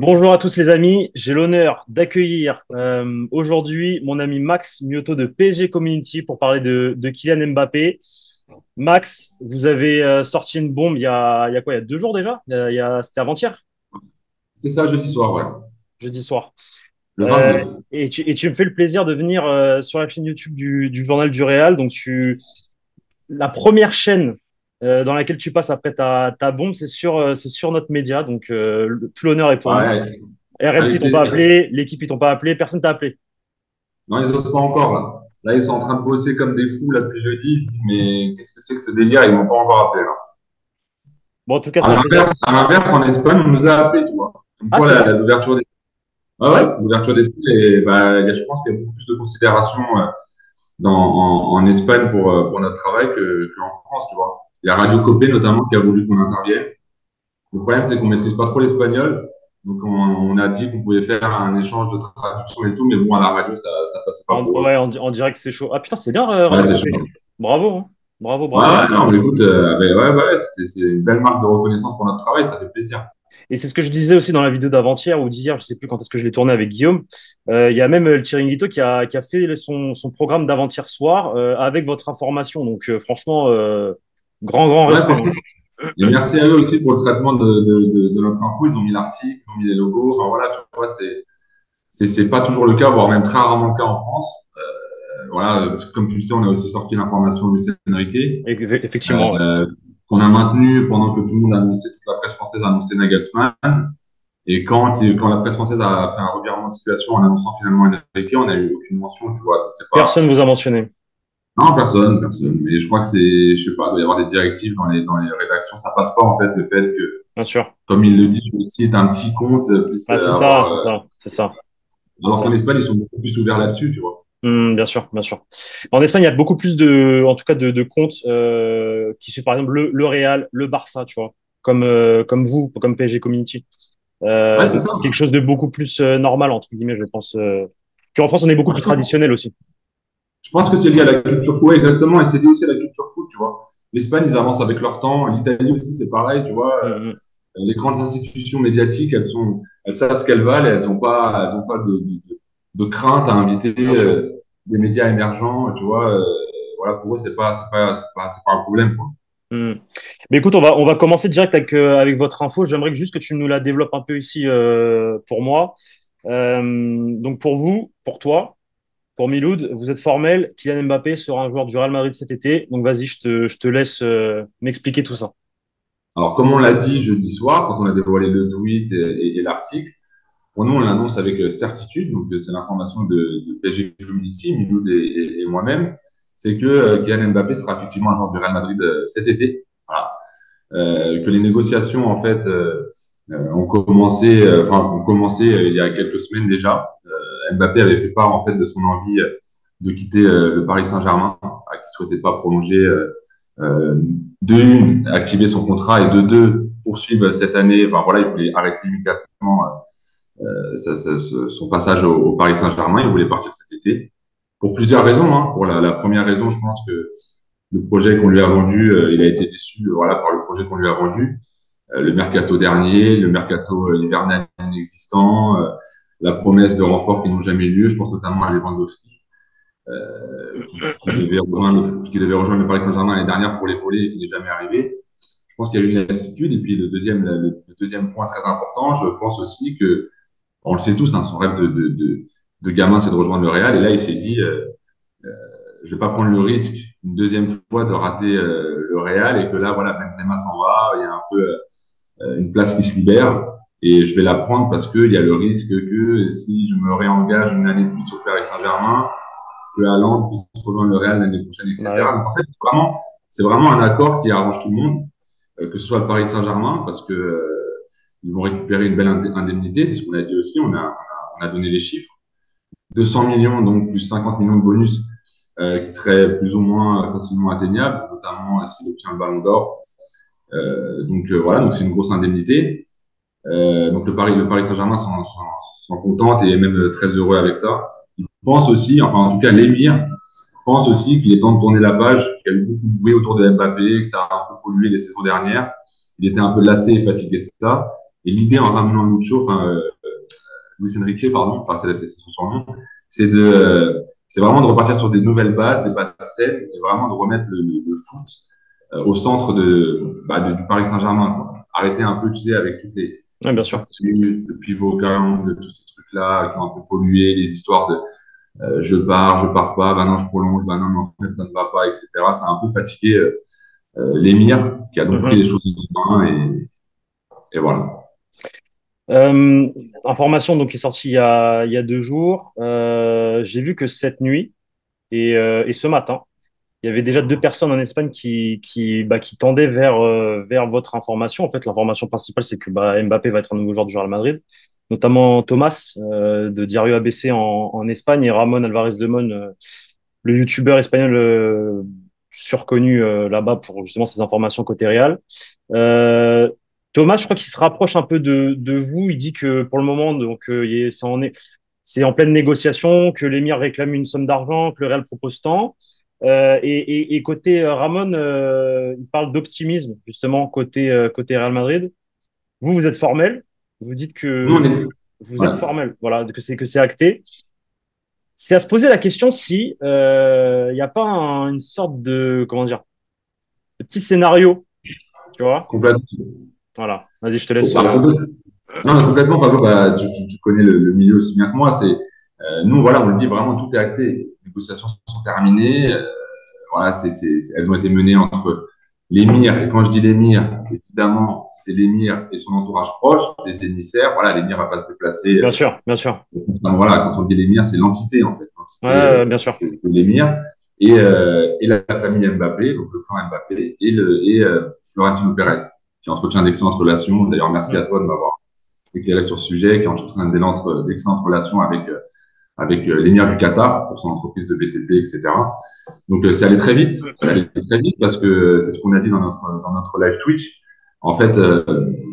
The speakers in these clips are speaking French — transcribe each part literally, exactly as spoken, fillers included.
Bonjour à tous les amis, j'ai l'honneur d'accueillir euh, aujourd'hui mon ami Max Mioto de P S G Community pour parler de, de Kylian Mbappé. Max, vous avez euh, sorti une bombe il y a, il y a quoi? Il y a deux jours déjà? Il y a, il y a- c'était avant-hier, C'est ça, jeudi soir, ouais. jeudi soir. Le Euh, vingt-neuf. et, tu, et tu me fais le plaisir de venir euh, sur la chaîne YouTube du, du Journal du Réal. Donc tu, la première chaîne euh, dans laquelle tu passes après ta, ta bombe, c'est sur, euh, c'est sur notre média. Donc euh, le- tout l'honneur est pour nous. Ouais, R M C avec t'ont pas plaisir. appelé, l'équipe ils t'ont pas appelé, personne t'a appelé. Non, ils osent pas encore, là. Là, ils sont en train de bosser comme des fous, là, depuis jeudi. Ils se disent, mais qu'est-ce que c'est que ce délire? Ils m'ont pas encore appelé, là. Bon, en tout cas, À ça fait. l'inverse, à l'inverse, en Espagne, on nous a appelé, tu vois. Comme Ah, quoi, c'est la- vrai? la- l'ouverture des, C'est ah ouais, vrai? l'ouverture d'esprit, et, bah, il y a- je pense qu'il y a beaucoup plus de considération euh, dans, en, en Espagne pour, euh, pour notre travail que, qu'en France, tu vois. Il y a Radio Copé, notamment, qui a voulu qu'on intervienne. Le problème, c'est qu'on maîtrise pas trop l'espagnol. Donc, on, on a dit qu'on pouvait faire un échange de traduction et tout, mais bon, à la radio, ça, ça passait pas En, pour eux. ouais, en, en direct, c'est chaud. Ah putain, c'est bien, euh, Ouais, Radio c'est Copé. sûr. Bravo, hein. Bravo, Ouais, bravo. ouais, non, mais écoute, euh, mais ouais, ouais, c'est c'est une belle marque de reconnaissance pour notre travail, ça fait plaisir. Et c'est ce que je disais aussi dans la vidéo d'avant-hier ou d'hier, je sais plus quand est-ce que je l'ai tourné avec Guillaume. Euh, Il y a même euh, le Chiringuito qui a, qui a fait son, son programme d'avant-hier soir euh, avec votre information. Donc, euh, franchement, euh, grand, grand Ouais, respect, hein. franchement. Et merci à eux aussi pour le traitement de, de, de, de notre info. Ils ont mis l'article, ils ont mis les logos. Enfin voilà, tu vois, c'est, c'est, c'est pas toujours le cas, voire même très rarement le cas en France. Euh, voilà, parce que comme tu le sais, on a aussi sorti l'information de Luis Enrique, Et- Effectivement, ouais. euh, qu'on a maintenu pendant que tout le monde annonçait, toute la presse française a annoncé Nagelsmann. Et quand, quand la presse française a fait un revirement de situation en annonçant finalement Enrique, on n'a eu aucune mention, tu vois. Donc, c'est pas, Personne vous a mentionné, non, personne, personne. Mais je crois que c'est, je sais pas, il doit y avoir des directives dans les, dans les rédactions. Ça passe pas, en fait, le fait que, bien sûr. comme il le dit, le site, un petit compte puisse Ah, c'est ça, avoir, c'est euh, ça, c'est ça, c'est alors qu'en ça. Espagne, ils sont beaucoup plus ouverts là-dessus, tu vois. Hmm, bien sûr, bien sûr. En Espagne, il y a beaucoup plus de, en tout cas, de, de comptes euh, qui suivent par exemple le, le Real, le Barça, tu vois, comme euh, comme vous, comme P S G Community. Ouais, Euh, c'est donc ça. quelque chose de beaucoup plus euh, normal entre guillemets, je pense. Euh. Puis en France, on est beaucoup Moi, plus je pense, traditionnel aussi. je pense que c'est lié à la culture foot, ouais, exactement, et c'est lié aussi à la culture foot, tu vois. L'Espagne, ils avancent avec leur temps. L'Italie aussi, c'est pareil, tu vois. Hmm, hmm. Les grandes institutions médiatiques, elles sont, elles savent ce qu'elles valent et elles n'ont pas, elles ont pas de, de, de crainte à inviter Bien sûr. euh, des médias émergents, tu vois. Euh, voilà, pour eux, c'est pas, c'est pas, c'est pas, c'est pas un problème, quoi. Hmm. Mais écoute, on va on va commencer direct avec euh, avec votre info. J'aimerais juste que tu nous la développes un peu ici euh, pour moi. Euh, donc pour vous, pour toi. Pour Miloud, vous êtes formel. Kylian Mbappé sera un joueur du Real Madrid cet été. Donc vas-y, je te, je te laisse euh, m'expliquer tout ça. Alors, comme on l'a dit jeudi soir, quand on a dévoilé le tweet et, et, et l'article, pour nous, on l'annonce avec euh, certitude. Donc, euh, c'est l'information de, de P S G Community, Miloud et, et, et moi-même. C'est que euh, Kylian Mbappé sera effectivement un joueur du Real Madrid euh, cet été. Voilà. Euh, que les négociations, en fait, euh, euh, ont commencé, euh, enfin, ont commencé euh, il y a quelques semaines déjà. Euh, Mbappé avait fait part, en fait, de son envie euh, de quitter euh, le Paris Saint-Germain, euh, qui souhaitait pas prolonger, euh, euh, de une, activer son contrat et de deux, poursuivre cette année. Enfin, voilà, il voulait arrêter immédiatement euh, ça, ça, son passage au, au Paris Saint-Germain. Il voulait partir cet été pour plusieurs raisons. Hein. Pour la, la première raison, je pense que le projet qu'on lui a vendu, euh, il a été déçu, euh, voilà, par le projet qu'on lui a vendu. Euh, le mercato dernier, le mercato euh, hivernal inexistant, euh, la promesse de renforts qui n'ont jamais eu lieu. Je pense notamment à Lewandowski, euh, qui, qui devait rejoindre, qui devait rejoindre le Paris Saint-Germain l'année dernière pour l'épauler et qui n'est jamais arrivé. Je pense qu'il y a eu une lassitude. Et puis le deuxième, le, le deuxième point très important, je pense aussi que, on le sait tous, hein, son rêve de, de, de, de gamin, c'est de rejoindre le Real. Et là, il s'est dit, euh, je vais pas prendre le risque une deuxième fois de rater euh, le Real et que là, voilà, Benzema s'en va, il y a un peu euh, une place qui se libère et je vais la prendre parce qu'il y a le risque que si je me réengage une année de plus au Paris Saint-Germain, que Haaland puisse rejoindre le Real l'année prochaine, Bah ouais. et cetera. Donc en fait, c'est vraiment, c'est vraiment un accord qui arrange tout le monde, euh, que ce soit le Paris Saint-Germain parce que euh, ils vont récupérer une belle indemnité, c'est ce qu'on a dit aussi, on a, on a, on a donné les chiffres. deux cents millions, donc plus cinquante millions de bonus euh, qui seraient plus ou moins facilement atteignables, notamment est-ce qu'il obtient le ballon d'or. Euh, donc euh, voilà, donc c'est une grosse indemnité. Euh, donc le Paris, le Paris Saint-Germain s'en, s'en, s'en contente et est même très heureux avec ça. Il pense aussi, enfin en tout cas l'émir pense aussi qu'il est temps de tourner la page, qu'il y a eu beaucoup de bruit autour de Mbappé, que ça a un peu pollué les saisons dernières. Il était un peu lassé et fatigué de ça. Et l'idée en ramenant Lucho, enfin, euh, Luis Enrique, pardon, enfin, c'est c'est son surnom, c'est de, euh, c'est vraiment de repartir sur des nouvelles bases, des bases saines, et vraiment de remettre le, le, le foot euh, au centre de, bah, de- du Paris Saint-Germain, quoi. Arrêter un peu, tu sais, avec toutes les Ouais, bien sûr. histoires de pivot gang, de tous ces trucs-là qui ont un peu pollué, les histoires de euh, je pars, je pars pas, bah non, je prolonge, bah non, mais en fait, ça ne va pas, et cetera. Ça a un peu fatigué euh, euh, l'émir, qui a donc pris les Mhm. choses en main, et, et voilà. Euh, information donc qui est sortie il y a, il y a deux jours. Euh, j'ai vu que cette nuit et, euh, et ce matin, il y avait déjà deux personnes en Espagne qui, qui, bah, qui tendaient vers, euh, vers votre information. En fait, l'information principale, c'est que bah, Mbappé va être un nouveau joueur du Real Madrid, notamment Thomas euh, de Diario A B C en, en Espagne et Ramon Alvarez de Mon, euh, le youtubeur espagnol euh, surconnu euh, là-bas pour justement ses informations côté Real. Euh, Thomas, je crois qu'il se rapproche un peu de, de vous. Il dit que pour le moment, donc, euh, il est- c'est en, c'est en pleine négociation, que l'émir réclame une somme d'argent, que le Real propose tant. Euh, et, et, et côté euh, Ramon, euh, il parle d'optimisme, justement, côté, euh, côté Real Madrid. Vous, vous êtes formel. Vous dites Nous, on que est, vous êtes ouais, formel, voilà, que c'est que c'est acté. C'est à se poser la question si euh, il n'y a pas un- une sorte de, comment dire, de petit scénario, tu vois. complètement. Voilà. Vas-y, je te Oh, laisse. bah, euh, complètement. Non, mais complètement, Pablo, bah, tu, tu- tu connais le, le milieu aussi bien que moi. C'est, euh, nous, voilà, on le dit vraiment, tout est acté. Les négociations sont terminées. Euh, voilà, c'est, c'est, c'est- elles ont été menées entre l'émir, et quand je dis l'émir, évidemment, c'est l'émir et son entourage proche, des émissaires. Voilà, l'émir va pas se déplacer. bien euh, sûr, bien sûr. enfin, voilà, quand on dit l'émir, c'est l'entité, en fait, Ouais, l'entité ouais, euh, bien sûr. de, de l'émir. Et, euh, et la, la famille Mbappé, donc le clan Mbappé, et, le, et euh, Florentino Pérez, qui entretient d'excellentes relations. D'ailleurs, merci à Mm. toi de m'avoir éclairé sur ce sujet, qui entretient d'excellentes d'excellentes relations avec, euh, avec euh, l'émir du Qatar pour son entreprise de B T P, et cetera. Donc, euh, c'est allé très vite. C'est allé très vite parce que c'est ce qu'on a dit dans notre, dans notre live Twitch. En fait, euh,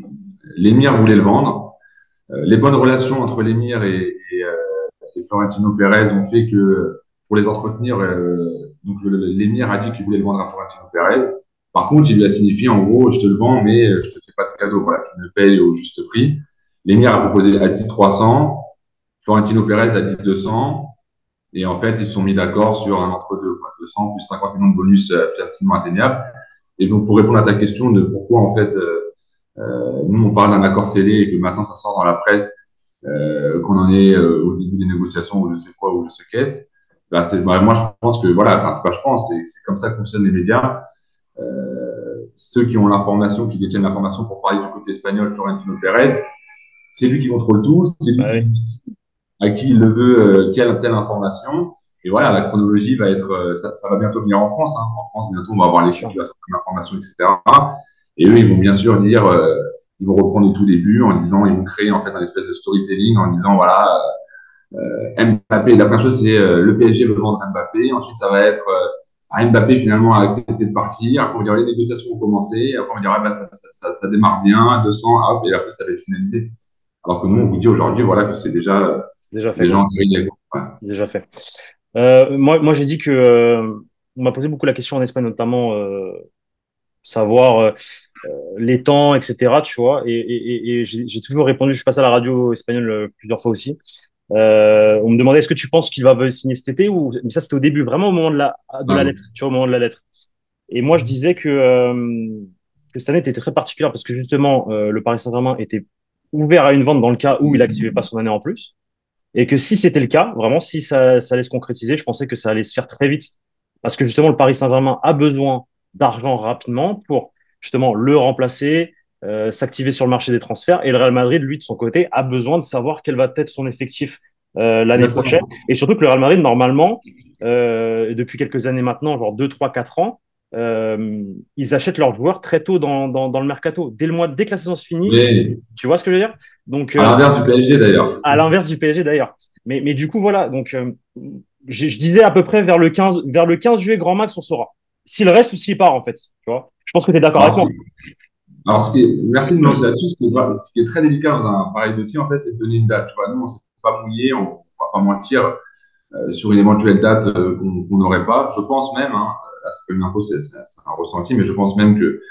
l'émir voulait le vendre. Euh, les bonnes relations entre l'émir et, et, euh, et Florentino Pérez ont fait que pour les entretenir, euh, donc le- l'émir a dit qu'il voulait le vendre à Florentino Pérez. Par contre, il lui a signifié en gros, je te le vends, mais euh, je te fais pas de cadeau. Voilà, tu me le payes au juste prix. L'émir a proposé a dit trois cents, Florentino Pérez a dit deux cents. Et en fait, ils se sont mis d'accord sur un entre-deux, quoi, deux cents plus cinquante millions de bonus euh, facilement atteignables. Et donc, pour répondre à ta question de pourquoi, en fait, euh, euh, nous, on parle d'un accord scellé et que maintenant, ça sort dans la presse, euh, qu'on en est euh, au début des négociations ou je sais quoi ou je sais qu'est-ce, bah, c'est, bah, moi, je pense que, voilà, enfin, c'est pas je pense, c'est, c'est comme ça que fonctionnent les médias. Euh, ceux qui ont l'information, qui détiennent l'information pour parler du côté espagnol, Florentino Pérez, c'est lui qui contrôle tout, c'est lui Bah qui oui. dit à qui il le veut, euh, quelle telle information. Et voilà, la chronologie va être, euh, ça, ça va bientôt venir en France. Hein. En France, bientôt, on va avoir Bien l'équipe sûr. qui va sortir l'information, et cetera. Et eux, ils vont bien sûr dire, euh, ils vont reprendre au tout début en disant, ils vont créer en fait un espèce de storytelling en disant, voilà, euh, Mbappé, la première chose, c'est euh, le P S G veut vendre Mbappé. Ensuite, ça va être, euh, ah, Mbappé finalement a accepté de partir. Après, on va dire, les négociations ont commencé. Après, on va dire, ah, bah, ça, ça, ça, ça démarre bien, deux cents, hop, et après, ça va être finalisé. Alors que nous, on vous dit aujourd'hui, voilà, que c'est déjà, C'est déjà c'est fait, déjà quoi. entériné, quoi. Ouais. Déjà fait. Euh, moi, moi j'ai dit que euh, on m'a posé beaucoup la question en Espagne, notamment euh, savoir euh, les temps, et cetera. Tu vois, et, et, et- et j'ai j'ai toujours répondu. Je suis passé à la radio espagnole euh, plusieurs fois aussi. Euh, on me demandait est-ce que tu penses qu'il va signer cet été ou mais ça c'était au début, vraiment au moment de la de la Ouais. lettre, tu vois, au moment de la lettre. Et moi je disais que euh, que cette année était très particulière parce que justement euh, le Paris Saint-Germain était ouvert à une vente dans le cas où il activait pas son année en plus. Et que si c'était le cas, vraiment, si ça, ça allait se concrétiser, je pensais que ça allait se faire très vite. Parce que justement, le Paris Saint-Germain a besoin d'argent rapidement pour justement le remplacer, euh, s'activer sur le marché des transferts. Et le Real Madrid, lui, de son côté, a besoin de savoir quel va être son effectif euh, l'année prochaine. Exactement. Et surtout que le Real Madrid, normalement, euh, depuis quelques années maintenant, genre deux, trois, quatre ans, euh, ils achètent leurs joueurs très tôt dans, dans, dans le mercato. Dès le mois, dès que la saison se finit, Mais tu vois ce que je veux dire? Donc, à euh, l'inverse du P S G d'ailleurs. à l'inverse du P S G d'ailleurs. Mais, mais du coup, voilà. Donc, euh, je, je disais à peu près vers le quinze, vers le quinze juillet, grand max, on saura. S'il reste ou s'il part, en fait. Tu vois, je pense que tu es d'accord avec Alors, ce moi. qui, alors ce qui est, merci de me lancer là-dessus. Ce qui est, ce qui est très délicat dans un pareil dossier, en fait, c'est de donner une date. Tu vois, nous, on ne s'est pas mouillé, on ne va pas mentir euh, sur une éventuelle date euh, qu'on qu'on n'aurait pas. Je pense même, hein, là, c'est pas une info, c'est c'est- c'est un ressenti, mais je pense même que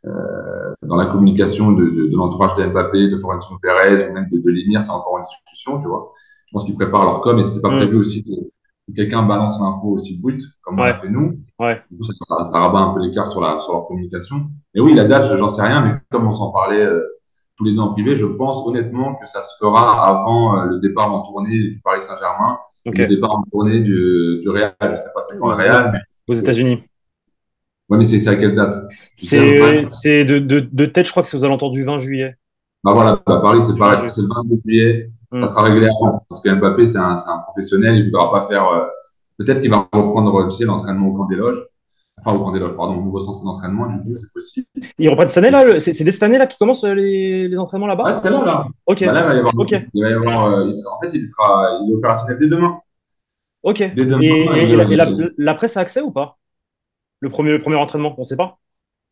dans la communication de, de, de l'entourage de Mbappé, de Florentino Pérez, ou même de, de l'émir, c'est encore en discussion, tu vois. Je pense qu'ils préparent leur com et c'était pas Hmm. prévu aussi que, que quelqu'un balance l'info aussi brute, comme on l'a Ouais, fait nous. ouais. Du coup, ça, ça, ça rabat un peu l'écart sur, la, sur leur communication. Et oui, la date, j'en sais rien, mais comme on s'en parlait euh, tous les deux en privé, je pense honnêtement que ça se fera avant euh, le départ en tournée du Paris Saint-Germain et Ok. le départ en tournée du, du Real. Je sais pas c'est quand le Aux, aux- Real, aux mais États-Unis. ouais, mais c'est c'est à quelle date? Tu sais à peu près? C'est, c'est de, de, de tête, je crois que c'est aux alentours du vingt juillet. Bah voilà, bah Paris, c'est Du vingt pareil. Je crois que juillet. c'est le vingt-deux juillet. Ça Hmm. sera réglé avant. Parce que Mbappé, c'est un, c'est un professionnel. Il ne voudra pas faire. euh, Peut-être qu'il va reprendre, tu sais, l'entraînement au camp des loges. Enfin, au camp des loges, pardon, au nouveau centre d'entraînement, du coup, c'est possible. Ils reprennent cette année là? le- C'est c'est dès cette année là qui commencent euh, les, les entraînements là-bas? Ouais, c'est là, là. Ok, Bah là, il va y avoir. ok, Il va y avoir euh, il sera, en fait, il sera, il est opérationnel dès demain. ok. Et, Dès demain, et, il, et la, et la- il- la presse a accès ou pas? Le premier, le premier entraînement, on sait pas.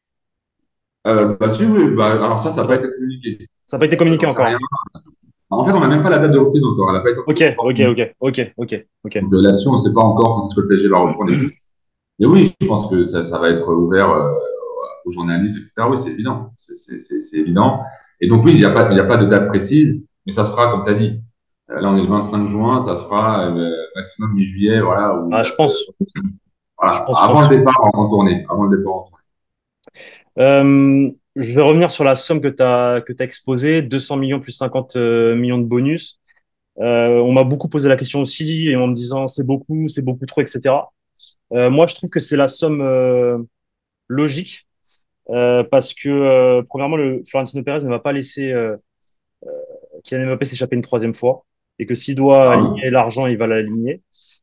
euh, bah si, oui. Bah, alors ça, ça n'a pas Attends, été communiqué. ça n'a pas été Euh, communiqué j'en sais rien. encore. En fait, on n'a même pas la date de reprise encore. Elle n'a pas été Ok, encore ok, communiquée. ok, ok, ok, ok. Donc euh, là-dessus, on ne sait pas encore quand est-ce que le P S G va reprendre et tout. Mais oui, je pense que ça, ça va être ouvert euh, aux journalistes, et cetera. Oui, c'est évident. C'est c'est- c'est- c'est évident. Et donc, oui, il n'y a pas, il y a pas de date précise, mais ça se fera, comme tu as dit. Euh, Là, on est le vingt-cinq juin, ça se fera euh, maximum mi-juillet, voilà, ou Ah, je date, pense, euh, je voilà, pense, je avant pense. le départ en, en tournée. Avant le départ en tournée. Euh, je vais revenir sur la somme que tu as, que tu exposée, deux cents millions plus cinquante euh, millions de bonus. Euh, on m'a beaucoup posé la question aussi, et en me disant c'est beaucoup, c'est beaucoup trop, et cetera. Euh, moi, je trouve que c'est la somme euh, logique, euh, parce que, euh, premièrement, le Florentino Pérez ne va pas laisser euh, Kylian Mbappé s'échapper une troisième fois, et que s'il doit Ah aligner oui. l'argent, il va l'aligner.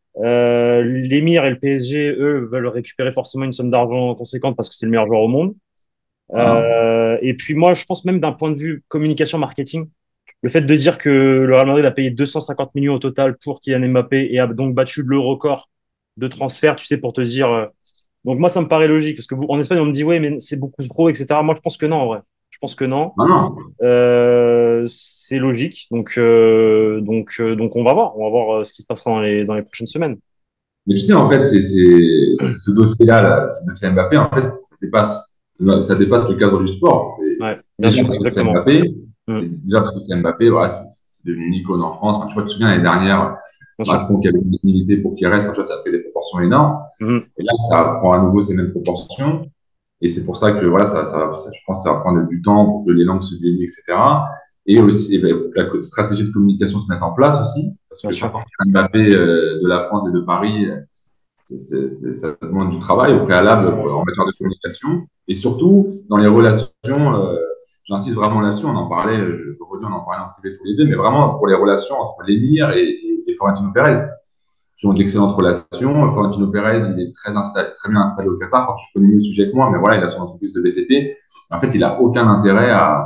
Euh, L'Émir et le P S G, eux, veulent récupérer forcément une somme d'argent conséquente parce que c'est le meilleur joueur au monde. Voilà. Euh, et puis moi, je pense même d'un point de vue communication marketing, le fait de dire que le Real Madrid a payé deux cent cinquante millions au total pour Kylian Mbappé et a donc battu le record de transfert, tu sais, pour te dire. euh, Donc moi, ça me paraît logique parce que vous- en Espagne, on me dit ouais, mais c'est beaucoup trop, et cetera. Moi, je pense que non, en vrai. Je pense que non. Non, non. Euh, c'est logique. Donc, euh, donc, euh, donc, on va voir. On va voir euh, ce qui se passera dans les, dans les prochaines semaines. Mais tu sais, en fait, c'est, c'est, ce ce dossier-là, là, ce dossier Mbappé, en fait, ça dépasse, ça dépasse le cadre du sport. C'est Ouais, bien déjà sûr, parce que c'est exactement. Mbappé, Mm. c'est déjà parce que c'est Mbappé, voilà, c'est c'est devenu une icône en France. Enfin, tu vois, tu te souviens, l'année dernière, Bien sûr. Macron qui avait milité pour qu'il reste, enfin, tu vois, ça a pris des proportions énormes. Mhm. Et là, ça prend à nouveau ces mêmes proportions. Et c'est pour ça que, voilà, ça, ça, ça- je pense que ça va prendre du temps pour que les langues se délient, et cetera. Et aussi, eh ben, pour que la co- stratégie de communication se mette en place aussi. Parce Bien que faire sûr. partir Mbappé euh, de la France et de Paris, c'est, c'est, c'est- ça demande du travail au préalable Forcément. pour- en matière de communication. Et surtout, dans les relations, euh, j'insiste vraiment là-dessus, on en parlait, je, je redis, on en parlait en privé tous les deux, mais vraiment pour les relations entre l'émir et, et, et Florentino Pérez, qui ont d'excellentes relations. Florentino Pérez, il est très, installé, très bien installé au Qatar. Enfin, tu connais mieux le sujet que moi, mais voilà, il a son entreprise de B T P. En fait, il n'a aucun intérêt à,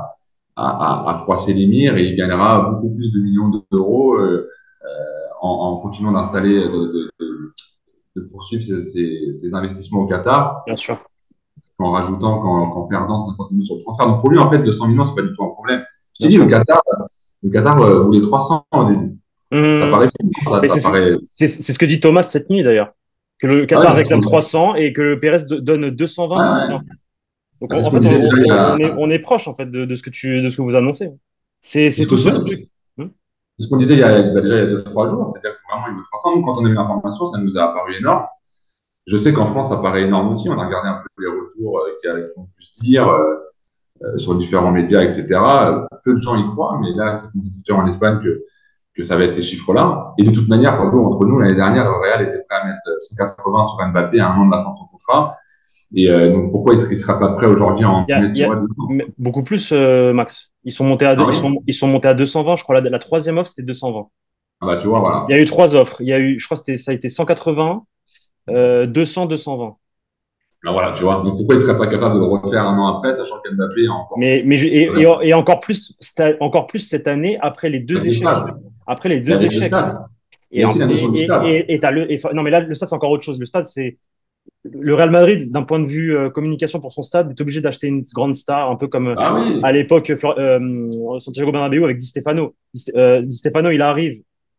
à, à, à froisser l'émir et il gagnera beaucoup plus de millions d'euros euh, en, en continuant d'installer, de, de, de, de poursuivre ses, ses, ses investissements au Qatar Bien sûr. qu'en rajoutant, qu'en, qu'en perdant cinquante millions sur le transfert. Donc pour lui, en fait, deux cents millions, c'est pas du tout un problème. Je t'ai Bien dit, le sûr. Qatar, le Qatar euh, voulait trois cents au début. Ça Mhm. paraît, ça, Mais ça c'est ce, paraît. c'est- c'est ce que dit Thomas cette nuit d'ailleurs. Que le Ah ouais, Qatar c'est ce qu'on réclame dit. trois cents et que le Pérez do- donne deux cent vingt Ouais, plus ouais. vingt. Donc Bah, en, c'est ce en qu'on fait, disait déjà on, il y on- a, on est, on est proche en fait de, de ce que tu, de ce que vous annoncez. C'est c'est c'est ce que tout je- sautu. Hmm. c'est ce qu'on disait il y a, bah, déjà il y a deux, trois jours. C'est-à-dire que vraiment, il veut trois cents. Nous, quand on a eu l'information, ça nous a apparu énorme. Je sais qu'en France, ça paraît énorme aussi. On a regardé un peu les retours euh, qu'il y a- qu'on pu se dire euh, euh, sur différents médias, et cetera. Peu de gens y croient, mais là, c'est comme en Espagne que que ça va être ces chiffres-là. Et de toute manière, Pablo, entre nous, l'année dernière, le Real était prêt à mettre cent quatre-vingts sur Mbappé à un an de la fin de son contrat. Et euh, donc, pourquoi est-ce qu'il ne sera pas prêt aujourd'hui à en Il y a, mettre, il y tu a vois, deux ans? mais beaucoup plus, euh, Max. Ils sont montés à, deux- Ah ils oui? sont, ils sont montés à deux cent vingt, je crois. La, la troisième offre, c'était deux cent vingt. Ah bah, tu vois, Il y voilà. a eu trois offres. Il y a eu, je crois que c'était, ça a été cent quatre-vingts, euh, deux cents, deux cent vingt. Ah, voilà, tu vois. Donc, pourquoi il ne serait pas capable de le refaire un an après, sachant qu'Mbappé a encore Mais, mais je- et, voilà, et, et encore plus, sta- encore plus cette année après les deux avec le échecs. stade. Après les Et deux avec le échecs. stade. Il y Et, a en- aussi la et, notion du et, stade. et, et t'as le, et- non, mais là, le stade, c'est encore autre chose. Le stade, c'est le Real Madrid, d'un point de vue euh, communication pour son stade, est obligé d'acheter une grande star, un peu comme euh, Ah oui. à l'époque Flor- euh, Santiago Bernabéu avec Di Stefano. Di, euh, Di Stefano, il arrive.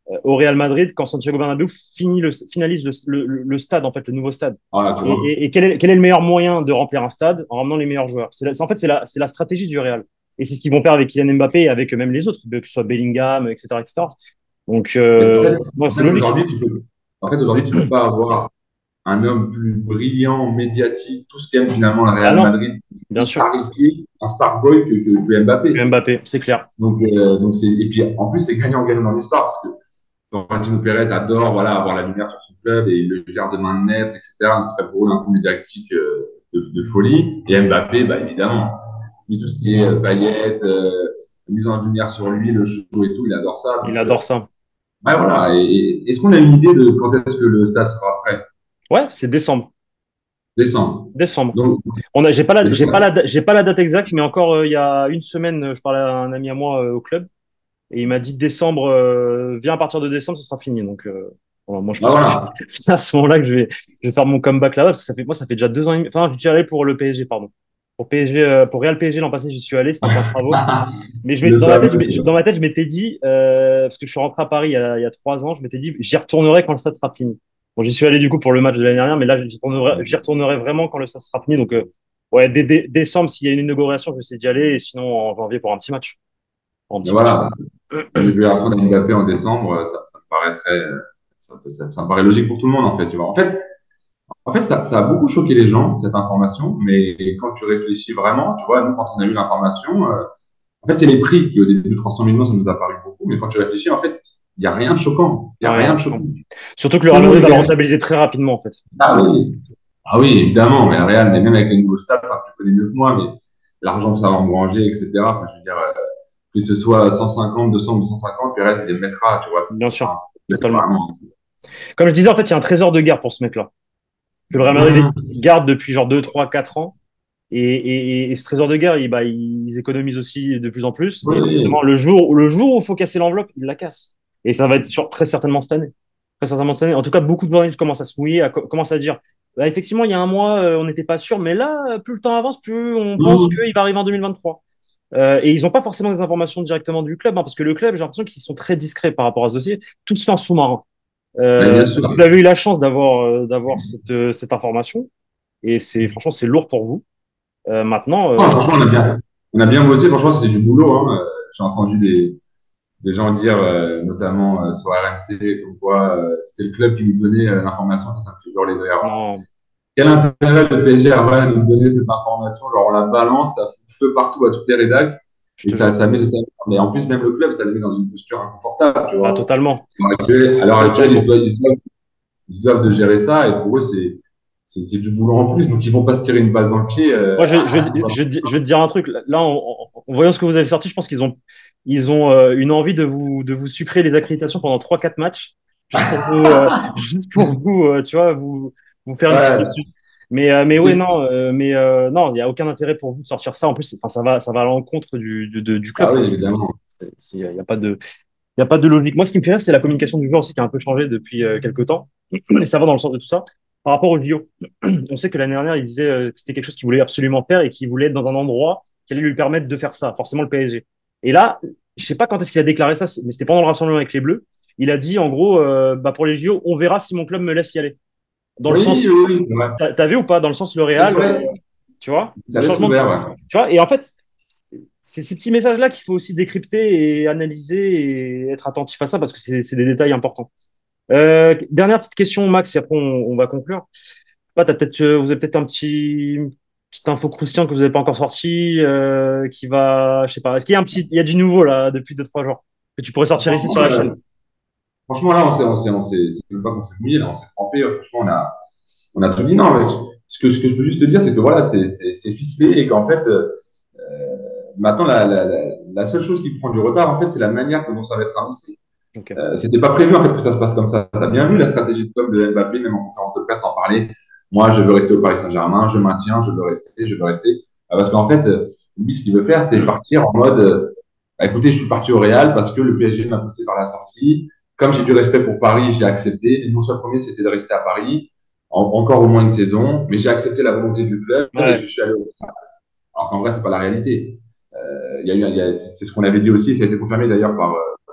euh, au Real Madrid quand Santiago Bernabéu finit le, finalise le, le, le stade, en fait, le nouveau stade. Voilà, tu Et, vois. et, et quel, est, quel est le meilleur moyen de remplir un stade? En ramenant les meilleurs joueurs. C'est la, en fait, c'est la, c'est la stratégie du Real. Et c'est ce qu'ils vont faire avec Kylian Mbappé et avec même les autres, que ce soit Bellingham, et cetera, et cetera. Donc, Et en euh, fait, ouais, en c'est fait logique. aujourd'hui, tu peux, en fait, aujourd'hui, tu peux pas avoir un homme plus brillant, médiatique, tout ce qu'aime finalement le Ah Real non, Madrid, plus bien sûr. starifié, un star boy que, que, que Mbappé. Mbappé, c'est clair. Donc, euh, donc c'est, et puis, en plus, c'est gagnant-gagnant dans l'histoire parce que Florentino Pérez adore voilà, avoir la lumière sur son club et il le gère de main de maître, et cetera. Ce serait pour eux un coup médiatique euh, de, de, folie. Et Mbappé, bah, évidemment, lui, tout ce qui est euh, paillettes, euh, mise en lumière sur lui, le show et tout, il adore ça. Il Donc, euh, adore ça. ouais, voilà. Et, et est-ce qu'on a une idée de quand est-ce que le stade sera prêt? Ouais, c'est décembre. Décembre. Décembre. Donc, On a, j'ai pas la, j'ai pas déjà, la, da- j'ai pas la date exacte, mais encore euh, il y a une semaine, euh, je parlais à un ami à moi euh, au club et il m'a dit décembre, euh, viens à partir de décembre, ce sera fini. Donc, euh, voilà, moi je bah pense que voilà. c'est à ce moment-là que je vais, je vais faire mon comeback là-bas parce que ça fait, moi ça fait déjà deux ans et demi. Enfin, je suis allé pour le P S G, pardon. Pour P S G, euh, pour Real P S G l'an passé, j'y suis allé, c'était en plein travaux. Mais je m'ai- Le dans ma tête, je fameux. m'ai- dans ma tête, je m'étais dit, euh, parce que je suis rentré à Paris il y a, il y a trois ans, je m'étais dit, j'y retournerai quand le stade sera fini. Bon, j'y suis allé du coup pour le match de l'année dernière, mais là, j'y retournerai, j'y retournerai vraiment quand le stade sera fini. Donc, euh, ouais, dès, dès- décembre, s'il y a une inauguration, je vais essayer d'y aller, et sinon en janvier pour un petit match. Un Mais petit match. voilà. Une libération d'Mbappé en décembre, ça, ça me paraît très, ça, ça, ça me paraît logique pour tout le monde, en fait, tu vois. En fait, en fait, ça, ça a beaucoup choqué les gens, cette information, mais quand tu réfléchis vraiment, tu vois, nous, quand on a eu l'information, euh, en fait, c'est les prix qui, au début, de trois cent millions, ça nous a paru beaucoup, mais quand tu réfléchis, en fait, il n'y a rien de choquant. Il n'y Non, a il y a rien rien de de choquant. choquant. Surtout que le Tout Real le monde Madrid est va le gagnant. rentabiliser très rapidement, en fait. Ah C'est, oui. Ah oui, évidemment, mais le Real, mais même avec les nouveaux stades, enfin, tu connais mieux que moi, mais l'argent que ça va engranger, et cetera. Enfin, je veux dire, euh, que ce soit cent cinquante, deux cents, deux cent cinquante, Pérez, il les mettra, tu vois, ça bien sûr, sera totalement. vraiment. Comme je disais, en fait, il y a un trésor de guerre pour ce mec-là. Que le Real Madrid Mmh. garde depuis genre deux, trois, quatre ans. Et, et, et ce trésor de guerre, il, bah, ils économisent aussi de plus en plus. Et forcément, Oui. le jour, le jour où il faut casser l'enveloppe, ils la cassent. Et ça va être sur, très certainement cette année. Très certainement cette année. En tout cas, beaucoup de journalistes commencent à se mouiller, à, commencent à dire bah, effectivement, il y a un mois, euh, on n'était pas sûr, mais là, plus le temps avance, plus on pense Mmh. qu'il va arriver en deux mille vingt-trois. Euh, et ils n'ont pas forcément des informations directement du club, hein, parce que le club, j'ai l'impression qu'ils sont très discrets par rapport à ce dossier. Tout se fait en sous-marin. Mais Euh, bien sûr. vous avez eu la chance d'avoir euh, d'avoir cette, euh, cette information, et c'est franchement, c'est lourd pour vous. Euh, maintenant, Non, euh, franchement, on a bien, on a bien bossé. Franchement, c'était du boulot, hein. Euh, J'ai entendu des, des gens dire, euh, notamment euh, sur R M C, comme quoi euh, c'était le club qui nous donnait euh, l'information. Ça, ça me fait hurler de rire. non, Quel intérêt le P S G a à nous donner cette information? Genre, on la balance, ça fout le feu partout à toutes les rédacs. je Et te ça, jure. ça met les Mais en plus, même le club, ça le met dans une posture inconfortable, tu Bah, vois. totalement. À l'heure actuelle, à l'heure actuelle, ils se Totalement. doivent, ils se doivent, ils se doivent de gérer ça. Et pour eux, c'est, c'est, c'est du boulot en plus. Donc, ils vont pas se tirer une balle dans le pied. Euh, Moi, je, je, je, je vais te dire un truc. Là, en, en- en voyant ce que vous avez sorti, je pense qu'ils ont, ils ont euh, une envie de vous, de vous sucrer les accréditations pendant trois quatre matchs, juste pour vous, euh, juste pour vous, euh, tu vois, vous, vous faire une petite ouais, leçon. Mais, euh, mais ouais, c'est, non, euh, mais euh, non, il n'y a aucun intérêt pour vous de sortir ça. En plus, c'est- enfin, ça va, ça va à l'encontre du, du, de- du club, ah oui, quoi. évidemment. Il n'y a, y a pas de, il y a pas de logique. Moi, ce qui me fait rire, c'est la communication du joueur aussi qui a un peu changé depuis euh, quelques temps. Et ça va dans le sens de tout ça. Par rapport au J O, on sait que l'année dernière, il disait euh, que c'était quelque chose qu'il voulait absolument faire et qu'il voulait être dans un endroit qui allait lui permettre de faire ça, forcément le P S G. Et là, je sais pas quand est-ce qu'il a déclaré ça, mais c'était pendant le rassemblement avec les Bleus. Il a dit en gros, euh, bah pour les J O, on verra si mon club me laisse y aller. Dans le Oui, sens, oui, oui, ouais. t'as t'as vu ou pas? Dans le sens le Laisse Real, euh, ouvert. tu vois, Ça le laisse changement, de, ouvert, ouais. tu vois. Et en fait, c'est ces petits messages-là qu'il faut aussi décrypter et analyser et être attentif à ça parce que c'est c'est des détails importants. Euh, dernière petite question, Max, et après on, on va conclure. Pas, t'as peut-être, euh, vous avez peut-être un petit petite info croustillant que vous n'avez pas encore sorti, euh, qui va, je sais pas. Est-ce qu'il y a un petit, il y a du nouveau là depuis deux trois jours que tu pourrais sortir ici Franchement, sur la euh, chaîne? franchement, là, on s'est, on s'est, on s'est, c'est même pas qu'on s'est mouillé, là, on s'est trempé. euh, Franchement, on a, on a tout dit. Non, mais ce que, ce que je peux juste te dire, c'est que voilà, c'est, c'est, c'est ficelé et qu'en fait, euh, maintenant, la, la, la, la seule chose qui prend du retard, en fait, c'est la manière dont ça va être annoncé. Ok, Euh, c'était pas prévu, en fait, que ça se passe comme ça. T'as bien vu la stratégie de com de Mbappé, même en conférence de presse, t'en parlais. Moi, je veux rester au Paris Saint-Germain, je maintiens, je veux rester, je veux rester. Euh, Parce qu'en fait, euh, lui, ce qu'il veut faire, c'est partir en mode, euh, bah, écoutez, je suis parti au Real parce que le P S G m'a poussé par la sortie. Comme j'ai du respect pour Paris, j'ai accepté. Et mon seul premier, c'était de rester à Paris, en- encore au moins une saison. Mais j'ai accepté la volonté du club et je ouais, suis allé au Real. Alors qu'en vrai, c'est pas la réalité. Euh, il y a eu, il y a- c'est c'est ce qu'on avait dit aussi, et ça a été confirmé d'ailleurs par, euh,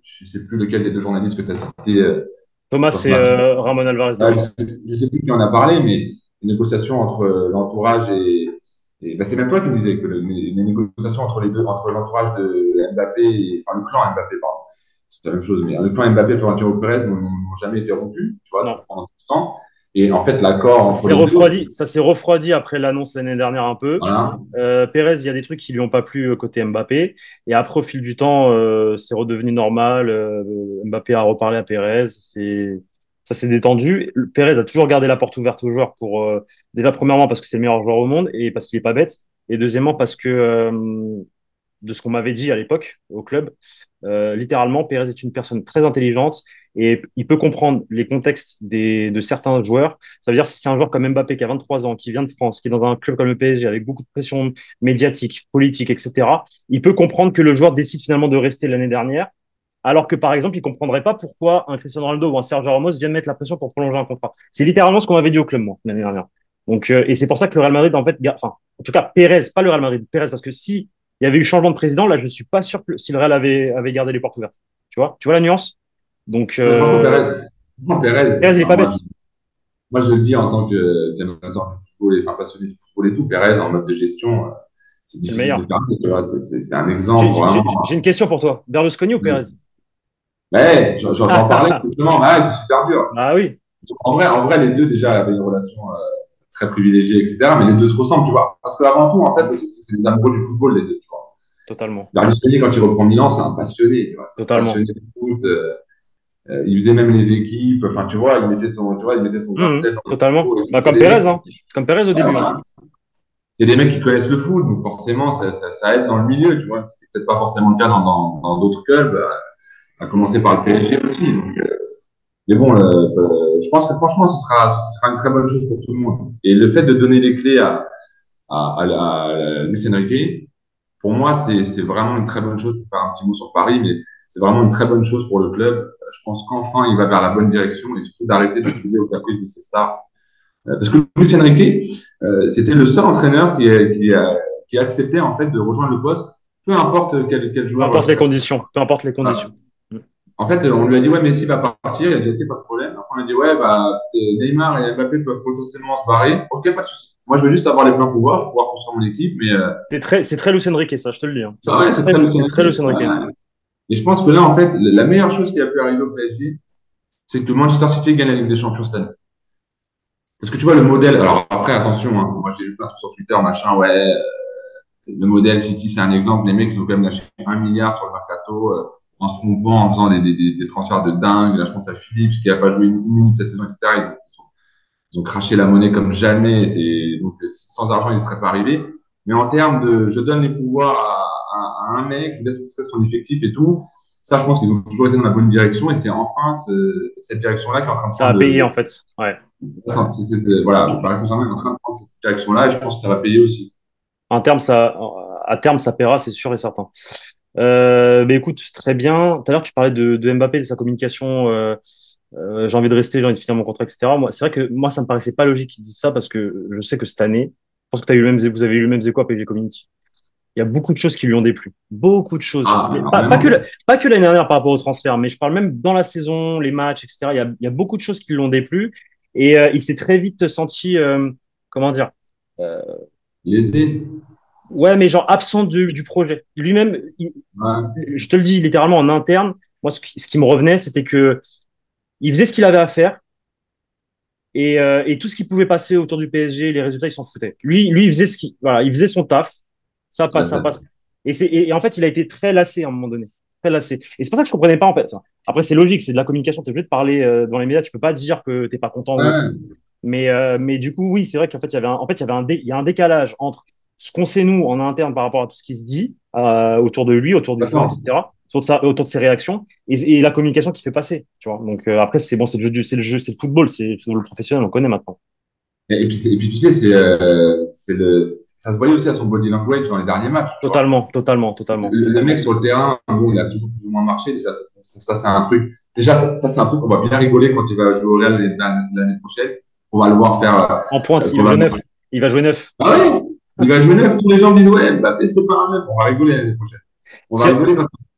je sais plus lequel des deux journalistes que tu as cité euh, Thomas, sur ce c'est match. euh, Ramon Alvarez Ouais, je Doria. sais, je sais plus qui en a parlé, mais les négociations entre euh, l'entourage et, et bah, c'est même toi qui me disais que le- les, les négociations entre les deux, entre l'entourage de Mbappé et, enfin, le clan Mbappé, pardon, c'est la même chose, mais le clan Mbappé et Florentino Pérez n'ont n'ont jamais été rompus, tu vois, Non. pendant tout ce temps. Et en fait, l'accord Ça entre s'est les deux, refroidi, ça s'est refroidi après l'annonce l'année dernière un peu. voilà. Euh, Pérez, il y a des trucs qui lui ont pas plu euh, côté Mbappé. Et après, au fil du temps, euh, c'est redevenu normal. Euh, Mbappé a reparlé à Pérez. C'est, ça s'est détendu. Pérez a toujours gardé la porte ouverte aux joueurs pour, euh, déjà, premièrement, parce que c'est le meilleur joueur au monde et parce qu'il est pas bête. Et deuxièmement, parce que, euh, de ce qu'on m'avait dit à l'époque au club. Euh, littéralement, Pérez est une personne très intelligente et il peut comprendre les contextes des, de certains joueurs. Ça veut dire si c'est un joueur comme Mbappé qui a vingt-trois ans, qui vient de France, qui est dans un club comme le P S G avec beaucoup de pression médiatique, politique, et cetera, il peut comprendre que le joueur décide finalement de rester l'année dernière. Alors que par exemple, il ne comprendrait pas pourquoi un Cristiano Ronaldo ou un Sergio Ramos viennent mettre la pression pour prolonger un contrat. C'est littéralement ce qu'on m'avait dit au club, moi, l'année dernière. Donc, euh, et c'est pour ça que le Real Madrid, en fait, enfin, en tout cas, Pérez, pas le Real Madrid, Pérez, parce que si il y avait eu changement de président, là, je ne suis pas sûr que si le Real avait, avait gardé les portes ouvertes. Tu vois, tu vois la nuance. Donc, Non, franchement, euh, Pérez, franchement, Pérez, Pérez, il est enfin, pas moi, bête. moi, je le dis en tant que qu'amateur du football et enfin, passionné du football et tout, Pérez, en mode de gestion, euh, c'est C'est le difficile de meilleur. faire mieux, tu vois, c'est c'est- c'est un J'ai exemple j'ai- vraiment. j'ai une question pour toi. Berlusconi ou Pérez? Ouais, j'en j'en- j'en parlais justement, ouais, c'est super dur. Ah oui, En vrai, en vrai, les deux déjà avaient une relation euh, très privilégiée, et cetera. Mais les deux se ressemblent, tu vois. Parce qu'avant tout, en fait, le truc, c'est que c'est des amoureux du football, les deux, tu vois. totalement. Berlusconi, quand il reprend Milan, c'est un passionné, tu vois. C'est un Totalement. passionné de foot. euh, euh, il faisait même les équipes. Enfin, tu vois, il mettait son, tu vois, il mettait son grain de Mhm, sel dans le totalement. football. Bah, C'est comme des mecs Pérez, hein. qui, Comme Pérez au ouais, début, hein. voilà. C'est des mecs qui connaissent le foot, donc forcément, ça, ça, ça aide dans le milieu, tu vois. C'est peut-être pas forcément le cas dans dans dans d'autres clubs, euh, à commencer par le P S G aussi. Donc, euh, mais bon, euh, euh, je pense que franchement, ce sera, ce sera une très bonne chose pour tout le monde. Et le fait de donner les clés à, à, à, à Luis Enrique, pour moi, c'est, c'est vraiment une très bonne chose pour faire un petit mot sur Paris, mais c'est vraiment une très bonne chose pour le club. Je pense qu'enfin, il va vers la bonne direction et surtout d'arrêter de céder au caprice de ses stars. Euh, Parce que Luis Enrique, euh, c'était le seul entraîneur qui, a- qui, a, qui a accepté en fait de rejoindre le poste, peu importe quel, quel Peu joueur importe les serait. conditions. Peu importe les Voilà. conditions. Mhm. En fait, on lui a dit, ouais, Messi va partir. Il a dit, ok, pas de problème. Après, on a dit, ouais, bah, Neymar et Mbappé peuvent potentiellement se barrer. Ok, pas de souci. Moi, je veux juste avoir les pleins pouvoirs, pour pouvoir construire mon équipe. Mais, euh, C'est très, c'est très Luis Enrique, ça, je te le dis, hein. Ça, bah c'est ouais, c'est très, très Luis c'est très Luis Enrique. Enrique. Ouais. Et je pense que là, en fait, la meilleure chose qui a pu arriver au P S G, c'est que Manchester City gagne la Ligue des Champions cette année. Parce que tu vois, le modèle, alors après, attention, hein, moi, j'ai vu plein de trucs sur Twitter, machin, ouais, euh, le modèle City, c'est un exemple. Les mecs, ils ont quand même lâché un milliard sur le mercato, euh, en se trompant, en faisant des, des, des, des transferts de dingue. Là, je pense à Philips, qui n'a pas joué une minute cette saison, et cetera. Ils ont, ils ont Ils ont craché la monnaie comme jamais. C'est, donc, sans argent, ils ne seraient pas arrivés. Mais en termes de, je donne les pouvoirs à, à, à un mec, je laisse construire son effectif et tout. Ça, je pense qu'ils ont toujours été dans la bonne direction et c'est enfin ce, cette direction-là qui est en train de Ça prendre a payé, le, en fait. Ouais. le c'est- c'est de- voilà, le Paris Saint-Germain est en train de prendre cette direction-là et je pense que ça va payer aussi. En terme, ça, à terme, ça paiera, c'est sûr et certain. Euh, mais écoute, très bien. Tout à l'heure, tu parlais de, de Mbappé, de sa communication. Euh, euh, j'ai envie de rester, j'ai envie de finir mon contrat, et cetera. Moi, c'est vrai que moi, ça me paraissait pas logique qu'ils disent ça parce que je sais que cette année, je pense que t'as eu le même, vous avez eu le même écho à P S G Community. Il y a beaucoup de choses qui lui ont déplu. Beaucoup de choses. Ah, Mais pas, pas que, énormément. la- pas que l'année dernière par rapport au transfert, mais je parle même dans la saison, les matchs, et cetera. Il y a, il y a beaucoup de choses qui lui ont déplu. Et euh, il s'est très vite senti, euh, comment dire, euh, Lésé. ouais, mais genre absent du, du projet. Lui-même, il- Ouais, je te le dis littéralement en interne, moi, ce qui, ce qui me revenait, c'était que il faisait ce qu'il avait à faire et, euh, et tout ce qui pouvait passer autour du P S G, les résultats, il s'en foutait. Lui, lui, il faisait ce qui, voilà, il faisait son taf, ça là, passe, ça ça- passe. Et, c'est, et, et en fait, il a été très lassé à un moment donné, très lassé. Et c'est pour ça que je comprenais pas en fait. Après, c'est logique, c'est de la communication. Tu es obligé de parler euh, dans les médias. Tu peux pas dire que t'es pas content ou autre. ouais, Mais, euh, mais du coup, oui, c'est vrai qu'en fait, il y avait un, en fait, il y avait un, dé- il y a un décalage entre ce qu'on sait nous en interne par rapport à tout ce qui se dit euh, autour de lui, autour du joueur, d'accord. et cetera, autour de, sa, autour de ses réactions et, et la communication qu'il fait passer. Tu vois. Donc euh, après, c'est bon, c'est le jeu, du- c'est le jeu, c'est le football, c'est le football professionnel, on connaît maintenant. Et, et puis, c'est- et puis, tu sais, c'est, euh, c'est le, ça se voyait aussi à son body language dans les derniers matchs, tu vois. Totalement, totalement, totalement, Le, le mec totalement. sur le terrain, bon, il a toujours plus ou moins marché. Déjà, ça, ça, ça, c'est un truc. Déjà, ça, ça, c'est un truc qu'on va bien rigoler quand il va jouer au Real l'année l'année prochaine. On va le voir faire. En pointe, Euh, il va jouer neuf. probablement. Il va jouer neuf. Ah ouais, il va jouer neuf. Tous les gens me disent ouais, Mbappé c'est pas un neuf. On va rigoler l'année prochaine. On va Sur, rigoler quand.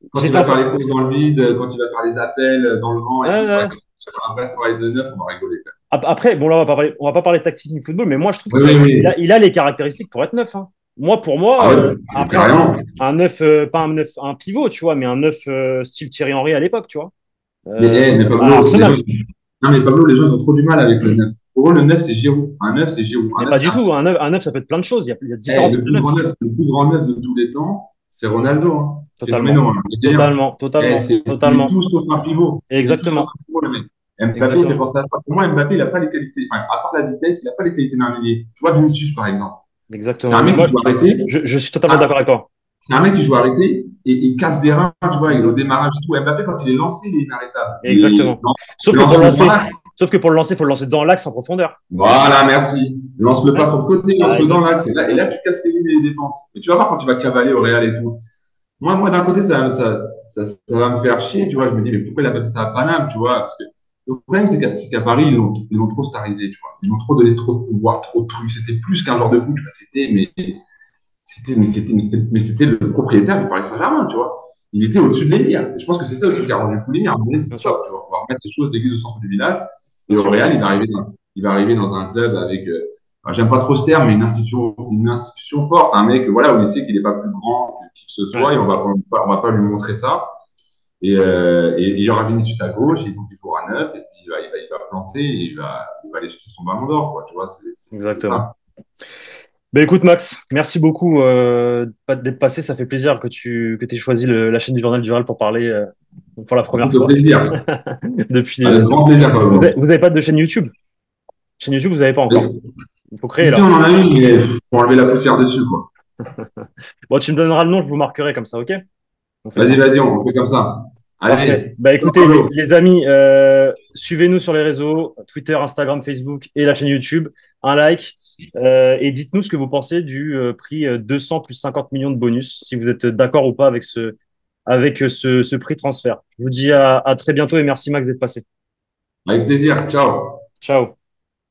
Quand J'ai tu fait vas un peu. faire les courses dans le vide, quand tu vas faire les appels dans le vent et Ouais, tout, ouais, ouais. quand tu vas faire un vrai travail de neuf, on va rigoler. Ap- Après, bon là, on va pas parler, on va pas parler de tactique ni football, mais moi, je trouve Oui, qu'il a, oui, il a, oui. il a les caractéristiques pour être neuf, hein. Moi, pour moi, Ah ouais, euh, après un, carrément. un neuf, euh, pas un neuf, un pivot, tu vois, mais un neuf euh, style Thierry Henry à l'époque, tu vois, Mais, euh, eh, mais à Pablo, les gens, Arsenal. non, mais Pablo, les gens, ils ont trop du mal avec le neuf. Pour eux, le neuf, c'est Giroud. Un neuf, c'est Giroud. Un Mais neuf, pas c'est du un. tout. Un neuf, un neuf, ça peut être plein de choses. Il y a, il y a Eh, différents le types de plus neuf. grand neuf, le plus grand neuf de tous les temps, c'est Ronaldo, hein. Totalement. Phénoménal, hein. Je veux dire. Totalement. Eh, Totalement. c'est, il est Totalement. tout sauf un pivot. Il est tout sauf Exactement. un pivot, le mec. Mbappé, il fait Exactement. penser à ça. Pour moi, Mbappé, il n'a pas les qualités. Enfin, à part la vitesse, il n'a pas les qualités d'un ailier. Tu vois, Vinicius, par exemple. C'est Exactement. un Mais mec qui moi, joue arrêté. je, je suis totalement Ah, d'accord avec toi. c'est un mec qui joue arrêté et il casse des reins, tu vois, au Exact- démarrage et tout. Mbappé, quand il est lancé, il est inarrêtable. Mais Exactement. lance- Sauf que pour le lance-le dans lancer, l'axe. sauf que pour le lancer, il faut le lancer dans l'axe en profondeur. Voilà, merci. Lance-le pas Ouais. sur le côté, Ah, lance-le dans exact. l'axe. Et là, et Bien là, sûr. tu casses les lignes des défenses. Et tu vas voir quand tu vas cavaler au Real et tout. Moi, moi d'un côté, ça, ça, ça, ça va me faire chier, tu vois. Je me dis, mais pourquoi il a pas fait ça à Paname, tu vois? Parce que le problème, c'est qu'à c'est qu'à Paris, ils l'ont ils l'ont trop starisé, tu vois. Ils l'ont trop donné trop de pouvoir, trop de trucs. C'était plus qu'un genre de foot, tu vois. C'était, mais c'était, mais c'était, mais c'était, mais c'était le propriétaire du Paris Saint-Germain, tu vois. Il était au-dessus de l'émir. Et je pense que c'est ça aussi qui a rendu fou l'émir. À un moment donné, c'est Bien sûr. stop, tu vois. On va remettre les choses d'église au centre du village. Et Bien au sûr. Real, il va arriver dans, il va arriver dans un club avec, euh, enfin, j'aime pas trop ce terme, mais une institution, une institution forte. Un mec, voilà, où il sait qu'il n'est pas plus grand que qui que ce Ouais. soit et on va, on va, on va pas lui montrer ça. Et, euh, et, et il y aura Vinicius à gauche, et donc il faudra neuf, et puis il va, il va, il va planter, et il va, il va aller chercher son ballon d'or, quoi. Tu vois, c'est c'est- c'est Exactement. ça. Ben écoute Max, merci beaucoup euh, d'être passé. Ça fait plaisir que tu que aies choisi le- la chaîne du Journal du Val pour parler euh, pour la première Écoute, au fois plaisir. depuis. Avec euh, grand plaisir, vous Pablo. avez, vous avez pas de chaîne YouTube? Chaîne YouTube, vous n'avez pas encore. Et, Il faut si, créer si, là. on en a une, mais il faut enlever la poussière dessus, quoi. Bon, tu me donneras le nom, je vous marquerai comme ça, ok? On fait Vas-y, ça. vas-y, on fait comme ça. Parfait. Allez, Bah ciao, écoutez, les, Pablo. les amis, euh, suivez-nous sur les réseaux, Twitter, Instagram, Facebook et la chaîne YouTube. Un like euh, et dites-nous ce que vous pensez du euh, prix euh, deux cents plus cinquante millions de bonus, si vous êtes d'accord ou pas avec ce, avec euh, ce, ce prix transfert. Je vous dis à, à très bientôt et merci Max d'être passé. Avec plaisir. Ciao. Ciao.